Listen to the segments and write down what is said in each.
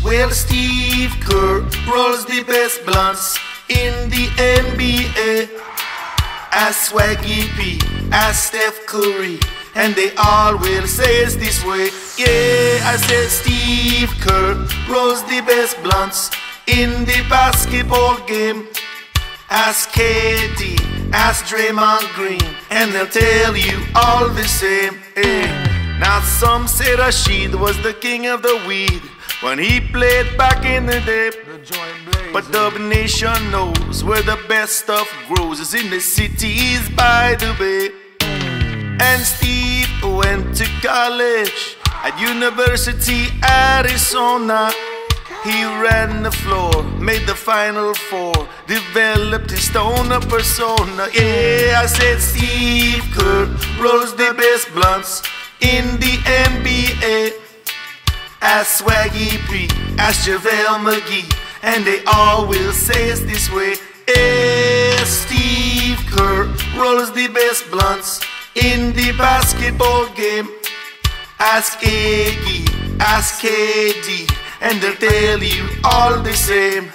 Well, Steve Kerr rolls the best blunts in the NBA. Ask Swaggy P, ask Steph Curry, and they all will say it's this way. Yeah, I said Steve Kerr rolls the best blunts in the basketball game. Ask KD, ask Draymond Green, and they'll tell you all the same. Hey. Now some say Rashid was the king of the weed when he played back in the day. But Dub Nation knows where the best stuff grows is in the cities by the bay. And Steve went to college at University Arizona. He ran the floor, made the Final Four, developed his stoner persona. Yeah, I said Steve Kerr rolls the best blunts in the NBA. Ask Swaggy P, ask JaVale McGee, and they all will say it's this way. Yeah, Steve Kerr rolls the best blunts in the basketball game. Ask Iggy, ask KD, and they'll tell you all the same.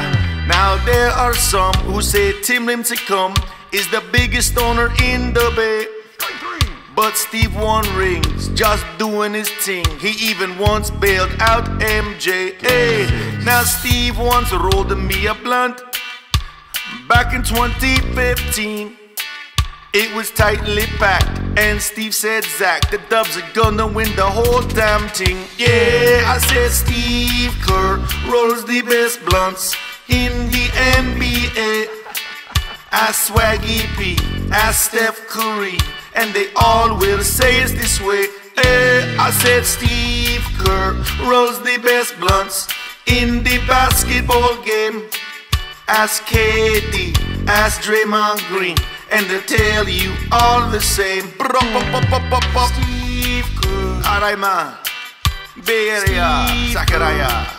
Now there are some who say Tim Lincecum is the biggest owner in the Bay. But Steve won rings, just doing his thing. He even once bailed out MJ. Hey, now Steve once rolled me a blunt back in 2015. It was tightly packed, and Steve said, Zach, the Dubs are gonna win the whole damn thing. Yeah, I said Steve Kerr rolls the best blunts in the NBA. Ask Swaggy P, ask Steph Curry, and they all will say it's this way. Hey, I said Steve Kerr rolls the best blunts in the basketball game. Ask KD, ask Draymond Green, and they'll tell you all the same. Steve Kerr. Alright, man. Bay Area, Zachariah.